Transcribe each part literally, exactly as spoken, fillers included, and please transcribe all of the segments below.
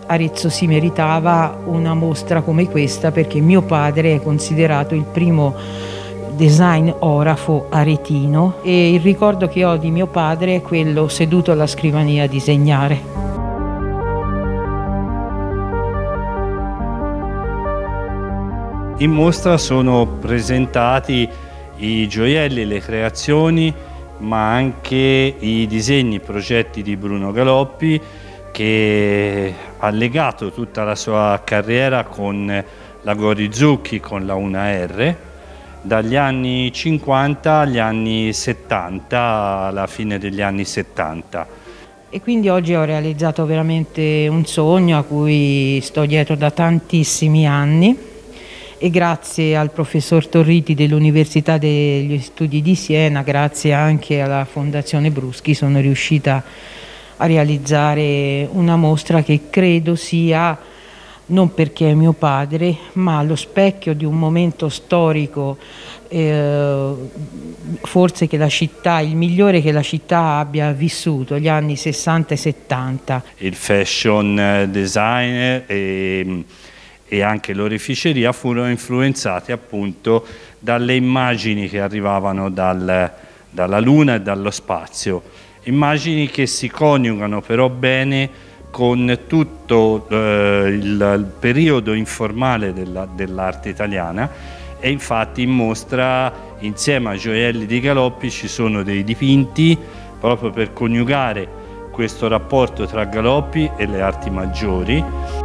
Arezzo si meritava una mostra come questa, perché mio padre è considerato il primo design orafo aretino e il ricordo che ho di mio padre è quello seduto alla scrivania a disegnare. In mostra sono presentati i gioielli, le creazioni, ma anche i disegni, i progetti di Bruno Galoppi, che ha legato tutta la sua carriera con la Gori Zucchi, con la una erre, dagli anni cinquanta agli anni settanta, alla fine degli anni settanta. E quindi oggi ho realizzato veramente un sogno a cui sto dietro da tantissimi anni. E grazie al professor Torriti dell'Università degli Studi di Siena, grazie anche alla Fondazione Bruschi, sono riuscita a realizzare una mostra che credo sia, non perché è mio padre, ma lo specchio di un momento storico, eh, forse che la città, il migliore che la città abbia vissuto, gli anni sessanta e settanta. Il fashion design e e anche l'oreficeria furono influenzati appunto dalle immagini che arrivavano dal, dalla Luna e dallo spazio, immagini che si coniugano però bene con tutto eh, il, il periodo informale dell'arte italiana, e infatti in mostra insieme a Gioielli di Galoppi ci sono dei dipinti proprio per coniugare questo rapporto tra Galoppi e le arti maggiori.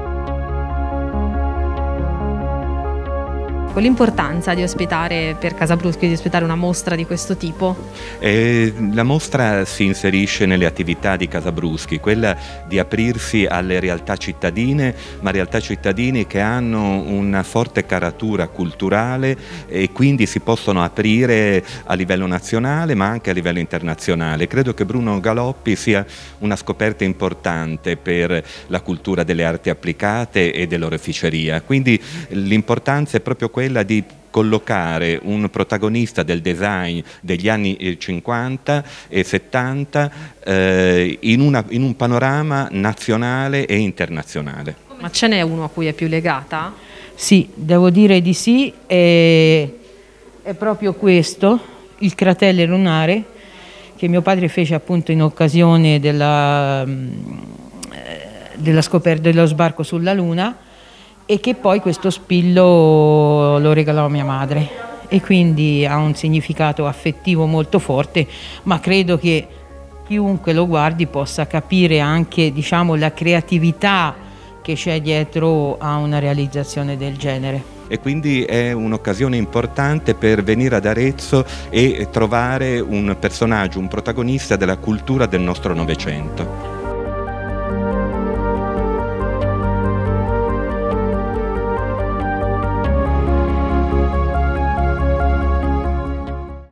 L'importanza di ospitare per Casa Bruschi, di ospitare una mostra di questo tipo? Eh, la mostra si inserisce nelle attività di Casa Bruschi, quella di aprirsi alle realtà cittadine, ma realtà cittadine che hanno una forte caratura culturale e quindi si possono aprire a livello nazionale ma anche a livello internazionale. Credo che Bruno Galoppi sia una scoperta importante per la cultura delle arti applicate e dell'oreficeria, quindi l'importanza è proprio quella quella di collocare un protagonista del design degli anni cinquanta e settanta eh, in, una, in un panorama nazionale e internazionale. Ma ce n'è uno a cui è più legata? Sì, devo dire di sì, è, è proprio questo, il cratere lunare, che mio padre fece appunto in occasione della, della scoperta dello sbarco sulla Luna, e che poi questo spillo lo regalò a mia madre, e quindi ha un significato affettivo molto forte, ma credo che chiunque lo guardi possa capire anche, diciamo, la creatività che c'è dietro a una realizzazione del genere. E quindi è un'occasione importante per venire ad Arezzo e trovare un personaggio, un protagonista della cultura del nostro Novecento.